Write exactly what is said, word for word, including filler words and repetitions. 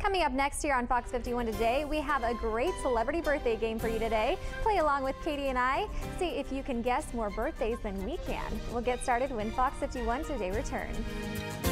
Coming up next here on Fox fifty-one Today, we have a great celebrity birthday game for you today. Play along with Katie and I. See if you can guess more birthdays than we can. We'll get started when Fox fifty-one Today returns.